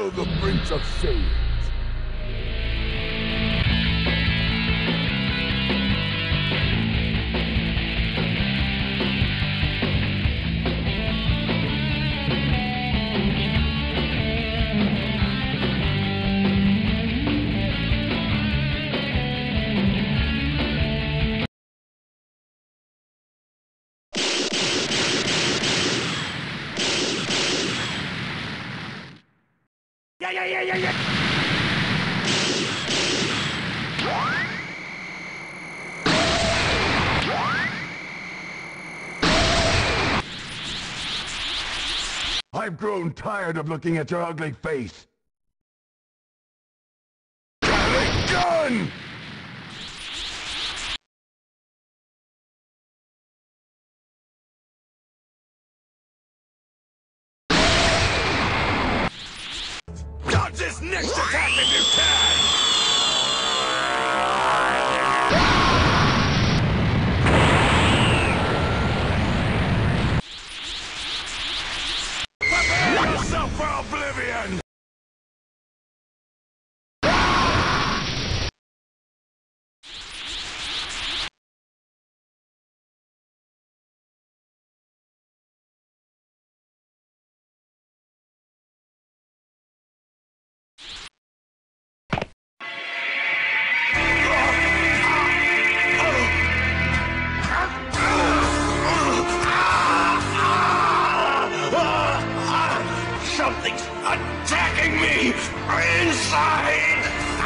Follow the Prince of Sage. Yeah. I've grown tired of looking at your ugly face. Gun! Dodge this next attack if you can! Prepare yourself for oblivion! Something's attacking me inside!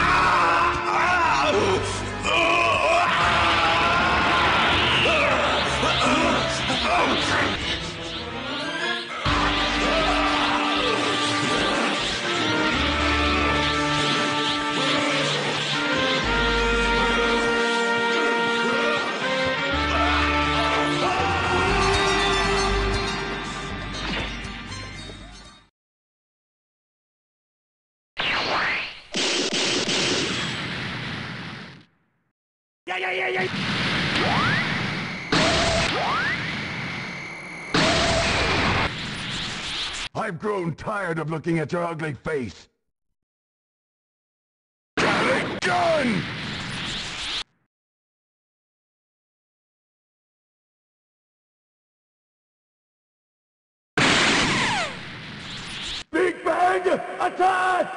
Yeah. I've grown tired of looking at your ugly face. Gun! Big Bang, attack!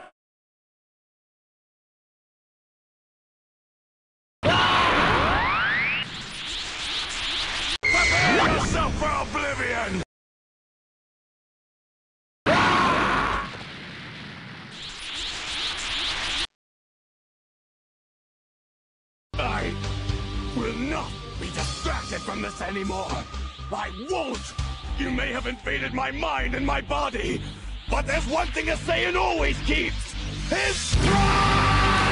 Prepare yourself for oblivion! I will not be distracted from this anymore. I won't! You may have invaded my mind and my body, but there's one thing a Saiyan always keeps! His pride!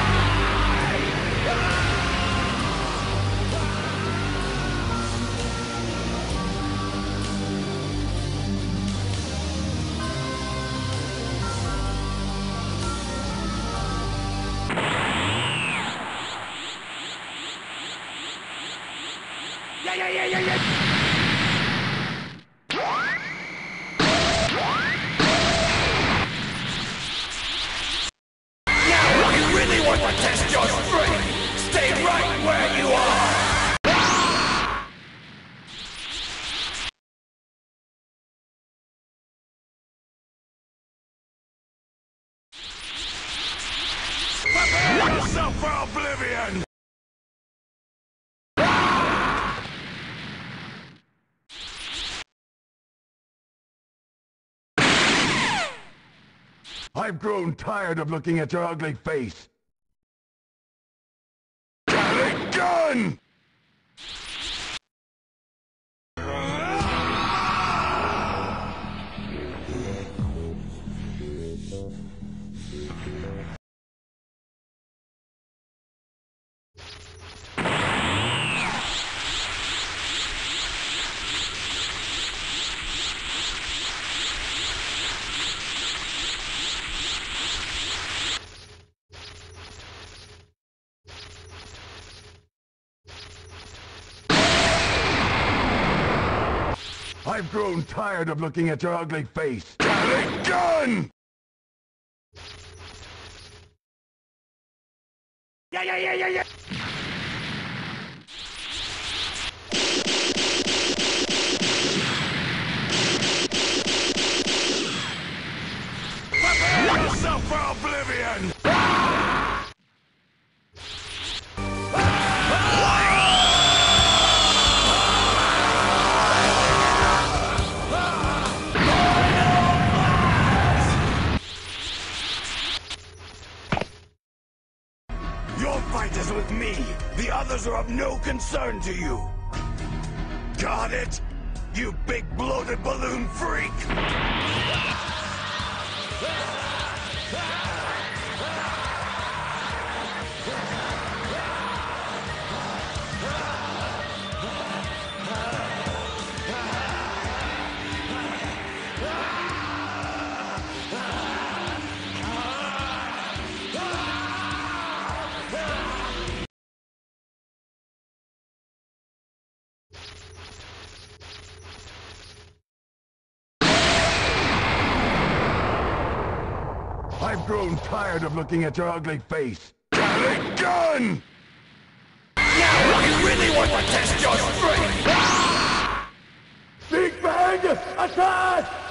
Yeah. Now, if you really want to test your strength, stay right where you are! Prepare yourself for oblivion! I've grown tired of looking at your ugly face. Gun! I've grown tired of looking at your ugly face. Gun! Yeah. Prepare yourself for oblivion! Your fight is with me. The others are of no concern to you. Got it? You big bloated balloon freak! I've grown tired of looking at your ugly face. Got a gun! Now I really want to test your strength! Big Bang, attack!